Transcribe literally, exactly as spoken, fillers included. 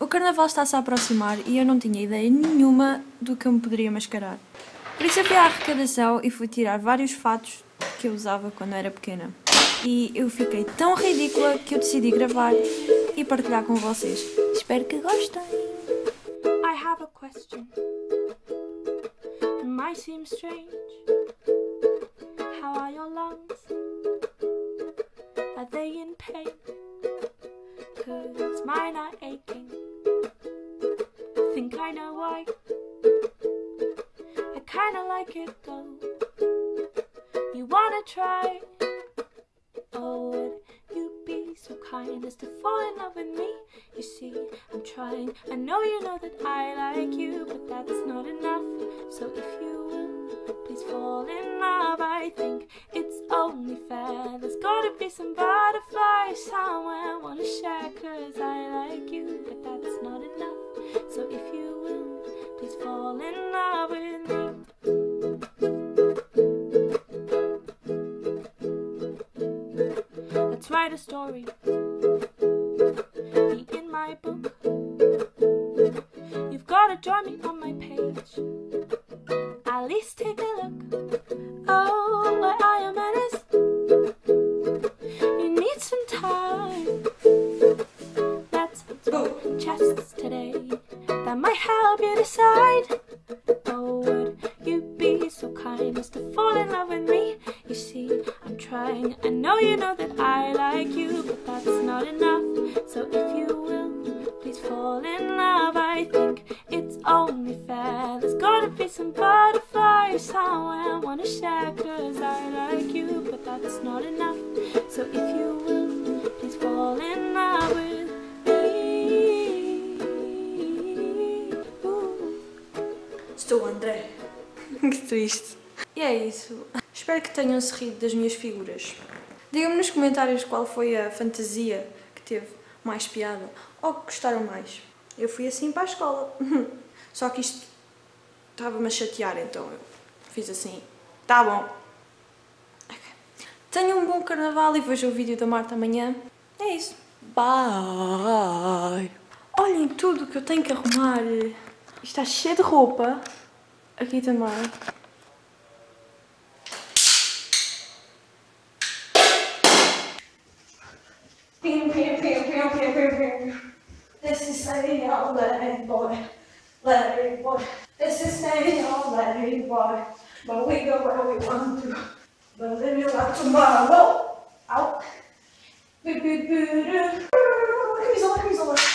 carnaval está-se a aproximar e eu não tinha ideia nenhuma do que eu me poderia mascarar. Por isso eu fui à arrecadação e fui tirar vários fatos que eu usava quando era pequena. E eu fiquei tão ridícula que eu decidi gravar e partilhar com vocês. Espero que gostem! I have a question. It might seem strange. How are your lungs? Are they in pain? 'Cause mine are aching. Think I know why. I kinda like it though. You wanna try? Oh, would you be so kind as to fall in love with me? You see, I'm trying. I know you know that I like you, but that's not enough. So if you will, please fall in love. I think it's only fair. There's gotta be some butterflies somewhere. Wanna share 'cause I like you, but that's not enough. So if you will, please fall in love with me. Let's write a story. Be in my book. You've gotta join me on my page. At least take a look. Oh, where I am menace. You need some time. Let's build chests today. That might help you decide. Oh, would you be so kind as to fall in love with me? You see, I'm trying. I know you know that I like you, but that's not enough. So if you will, please fall in love. I think it's only fair. There's gotta be some butterflies somewhere. Wanna share 'cause I like you, but that's not enough. So if you will, please fall in love with me. Ooh. Estou, André. Que triste. E é isso. Espero que tenham-se rido das minhas figuras. Digam-me nos comentários qual foi a fantasia que teve mais piada ou que gostaram mais. Eu fui assim para a escola. Só que isto estava-me a chatear, então eu fiz assim. Tá bom. Okay. Tenham um bom carnaval e vejam o vídeo da Marta amanhã. É isso. Bye. Olhem tudo que eu tenho que arrumar. Isto está cheio de roupa. Aqui também. Pim, pim, pim, pim, pim, pim, pim. This is staying all Larry boy, Larry boy. This is staying all Larry boy. But we go where we want to. But then you got tomorrow. Out. Boo boo boo doo. He's on, he's on.